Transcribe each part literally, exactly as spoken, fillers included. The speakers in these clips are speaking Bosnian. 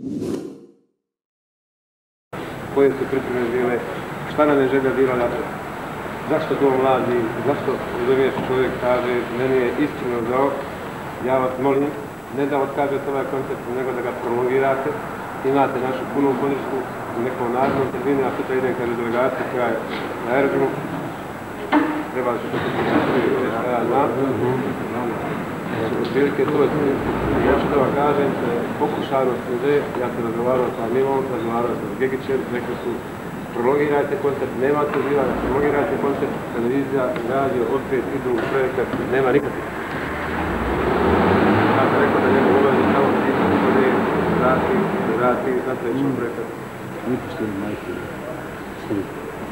Koje su pripreme bile, šta nam je želja bila da zašto to mladi, zašto razumiješ čovjek kaže, meni je iskreno žao, ja vas molim, ne da otkažete ovaj koncept, nego da ga prolongirate, imate našu punu podršku u nekom narodnom terminu, a sutra idem kaže delegacija koja je na aerodromu, treba da se to potrebiti, šta ja znam. Otprilike to je ja što da vam kažem, pokušano sve, ja sam razgovarao sa Milom, razgovarao sa Gegićem, rekli su prolongirajte koncept, nema to živanja, prolongirajte koncept, televizija, radio, opet idu u projekat, nema nikakvih. Ja sam rekao da njemu ulazi samo pisati kode, vrati, vrati, nastavit ćemo projekat. Niko što je majke, slika.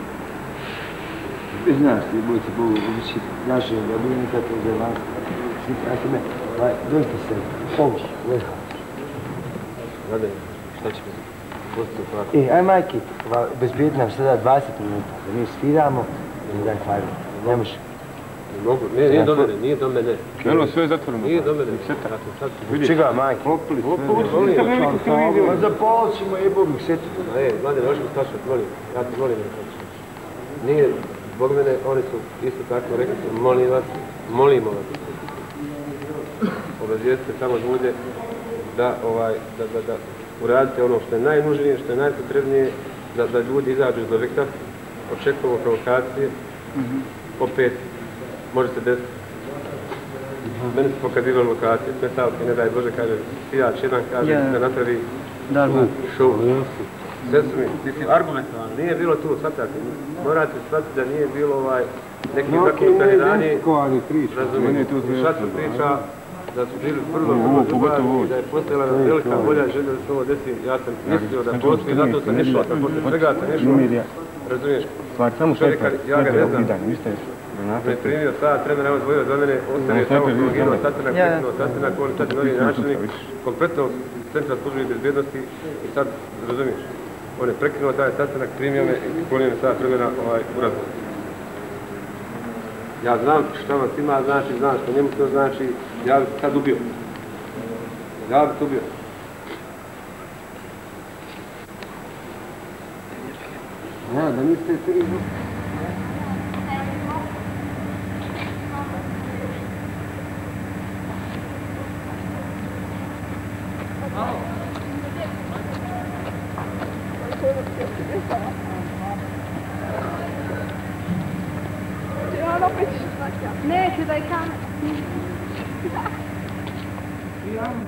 Znaš ti, bojte Bogu, uvići naše rabinika, to je vas. Znate me, dođite se, pomoć, leha. Nadej, šta će biti? Posto tako. E, aj majke, bezbjedno nam sada dvadeset minuta, da mi sviramo i daj hvala. Ne može. Ne mogu, ne, nije do mene, nije do mene. Eno, sve je zatvoreno. Nije do mene. Čega, majke? Popili sve. Molim, Ma zapalit ćemo jebovih seti. E, mlade, možemo stašati, molim, ja ti molim. Nije, zbog mene, oni su isto tako rekli, molim vas, molimo vas. Obrazijeste samo ljude da, ovaj, da, da, da uradite ono što je najnužnije, što je najpotrebnije, da, da ljudi izađu iz objekta, očekujemo provokacije, mm-hmm. Opet može se desiti. Mm-hmm. Meni su pokazivali lokacije, smetalke, ne daj Bože, kaže, sijač jedan kaže yeah. Da napravi show. Sve su mi, mislim, argumentovano, nije bilo tu, shvatate, morate shvatiti da nije bilo ovaj, neki no, zakonitani dani, razumijete, šta su priča, da su bili vrlo, vrlo ljubavi, da je postojala velika volja i želja da se ovo desi, ja sam mislio da postoji, zato sam nešao, sam posle svega sam nešao, razumiješ, čovjeka, ja ga ne znam, me primio sat, trener nam odvojio za mene, ostavio samo prolongirao sastanak, prekinuo sastanak, on sad je novi načelnik, kompletno centra službe bezbjednosti i sad, razumiješ, on je prekinuo taj sastanak, primio me i sklonio me sat vremena ovaj, u razgovor. Ja znam što vam svima znači, znam što njemu to znači, ja bi sad ubio. Ja bi to ubio. Ja, da niste svi izbog. Neću da je kamer.